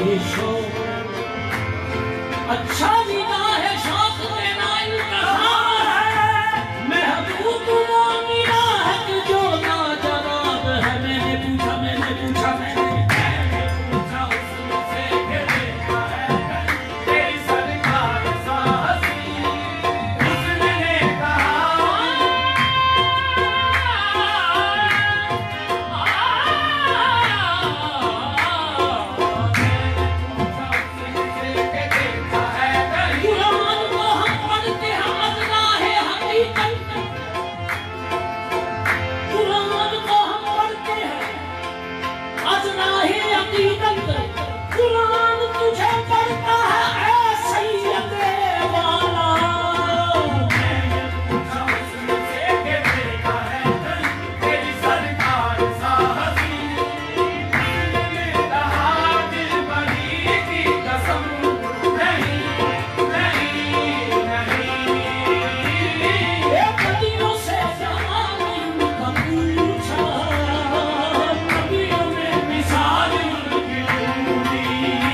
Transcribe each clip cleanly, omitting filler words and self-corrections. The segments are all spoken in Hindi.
ये शौक अच्छा जीना है, शौक देना इनका है। महबूब वो मीरा है कि जो नाजवाब है। मैंने पूछा उससे कि देखा है तेरी सरकार सा हंसी। उसने कहा कुरान तुझे पढ़ता है ऐ सैयदे वाला। मैंने पूछा उससे कि देखा है तेरी सरकार सा हंसी। उसने कहा दिल बड़ी की कसम नहीं ये कदियों से जमाने उनका पूछा। नबियों में मिसाल उनकी ढूंढी।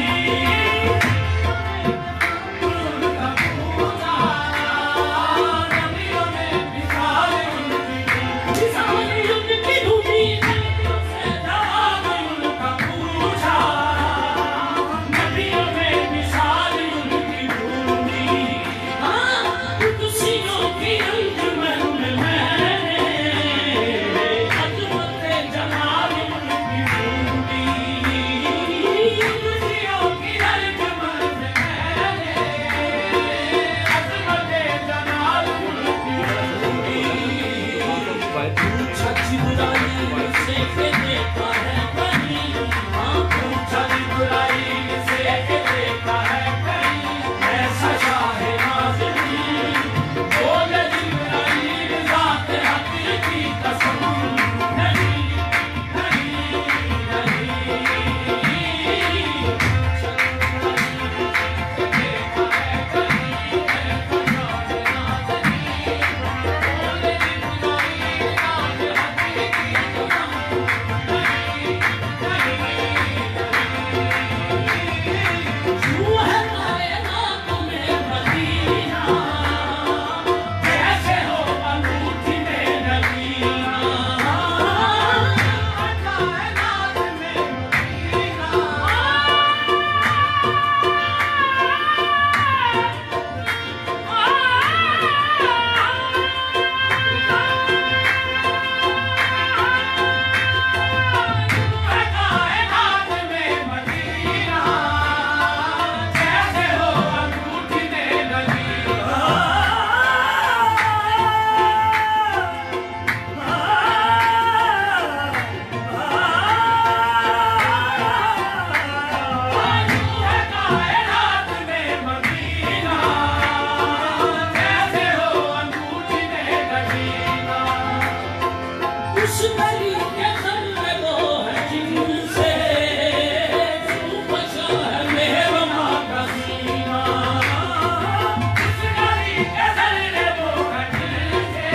उनका पूछा नबियों में मिसाल उनकी ढूंढी। कदियों से जमाने उनका पूछा। नबियों में मिसाल उनकी ढूंढी। हाँ कुर्सियों की अंजुमन में मैंने अजमते जमाल उनकी ढूंढी। कुर्सियों की अंजुमन में मैंने अजमते जमाल उनकी ढूंढी। पूछा जिब्राइल से कि देखा है कहीं। हाँ पूछा जिब्राइल से कि देखा है कहीं ऐसा शाहे नाज़रीन। बोले जिब्राइल ज़ात हक़ की कसम नहीं। क्यों है कायनात में मदीना, कैसे हो अंगूठी में नगीना। कायनात में मदीना कायनात में मदीना कैसे हो अंगूठी में नगीना। कायनात में मदीना कैसे हो अंगूठी में नगीना। उस गली के ज़र्रे वो है जिनसे बचा है मेहरमा का सीना। उस गली के ज़र्रे वो है जिनसे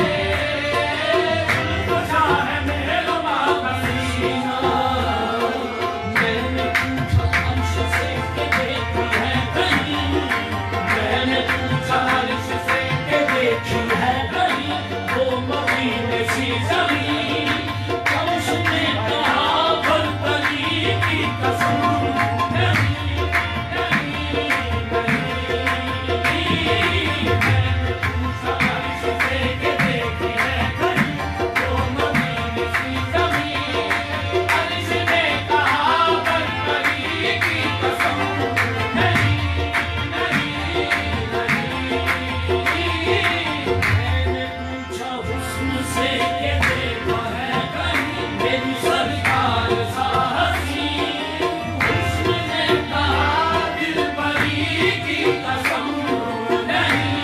बचा है मेहरमा का सीना। मैंने पूछा अर्श से कि देखी है कहीं। मैंने पूछा अर्श से कि देखी है कहीं वो मदीने सी ज़मीन। जब उसने कहा बरतरी की कसम नहीं। मैंने पूछा अर्श से कि देखी है कहीं वो मदीने सी ज़मीन। अर्श ने कहा बरतरी की कसम नहीं। मैंने पूछा हुस्न से कि देखा है कहीं मेरी सरकार सा हंसी। हुस्न ने कहा दिल बरी की कसम नहीं।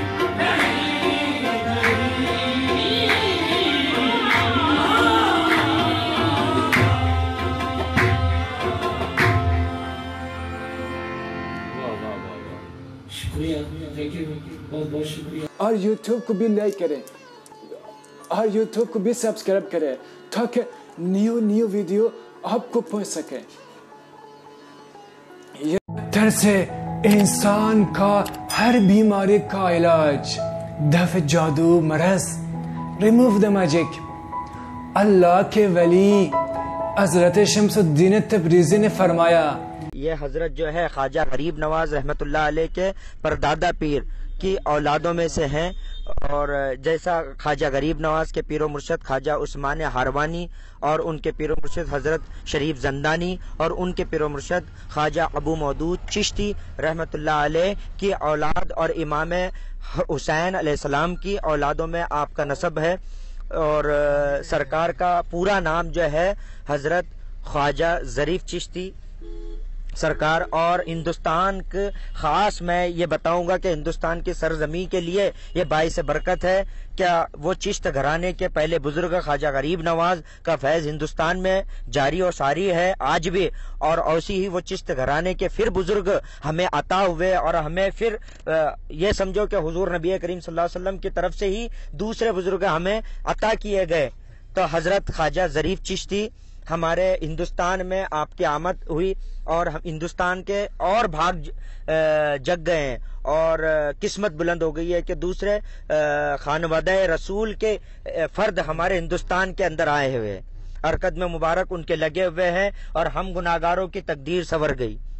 शुक्रिया, थैंक यू, बहुत बहुत शुक्रिया। और YouTube को भी लाइक करें और YouTube को भी सब्सक्राइब करें ताकि न्यू वीडियो आपको पहुंच सके। पत्थर से इंसान का हर बीमारी का इलाज, दफ़ जादू मरज, रिमूव द मैजिक। अल्लाह के वली हज़रत शम्सुद्दीन तबरीज़ी ने फरमाया, ये हजरत जो है ख्वाजा गरीब नवाज रहमतुल्लाह अलैह के परदादा पीर की औलादों में से हैं। और जैसा ख्वाजा गरीब नवाज के पीरो मुर्शद ख्वाजा उस्मान हारवानी और उनके पीरो मुर्शद हजरत शरीफ जंदानी और उनके पीरो मुर्शद ख्वाजा अबू मौदूद चिश्ती रहमतुल्लाह अलैह की औलाद और इमाम हुसैन अलैहिस्सलाम की औलादों में आपका नसब है। और सरकार का पूरा नाम जो है हजरत ख्वाजा ज़रीफ चिश्ती सरकार। और हिंदुस्तान के खास मैं ये बताऊंगा कि हिंदुस्तान की सरजमी के लिए ये बाइस बरकत है। क्या वो चिश्त घराने के पहले बुजुर्ग ख्वाजा गरीब नवाज का फैज हिंदुस्तान में जारी और सारी है आज भी, और ऐसी ही वो चिश्त घराने के फिर बुजुर्ग हमें अता हुए और हमें फिर ये समझो कि हुजूर नबी करीम सल्लल्लाहु अलैहि वसल्लम की तरफ से ही दूसरे बुजुर्ग हमें अता किए गए। तो हजरत ख्वाजा ज़रीफ चिश्ती हमारे हिंदुस्तान में आपकी आमद हुई और हम हिंदुस्तान के और भाग जग गए हैं और किस्मत बुलंद हो गई है कि दूसरे खानवादा रसूल के फर्द हमारे हिंदुस्तान के अंदर आए हुए हैं। हरकत में मुबारक उनके लगे हुए हैं और हम गुनाहगारों की तकदीर संवर गई।